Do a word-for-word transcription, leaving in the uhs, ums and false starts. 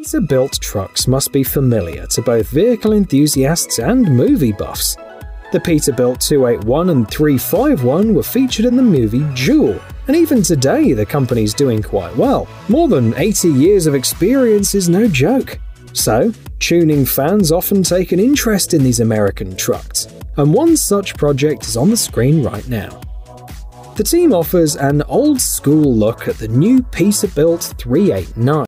Peterbilt trucks must be familiar to both vehicle enthusiasts and movie buffs. The Peterbilt two eighty-one and three fifty-one were featured in the movie Duel, and even today the company's doing quite well. More than eighty years of experience is no joke. So, tuning fans often take an interest in these American trucks, and one such project is on the screen right now. The team offers an old-school look at the new Peterbilt three eighty-nine.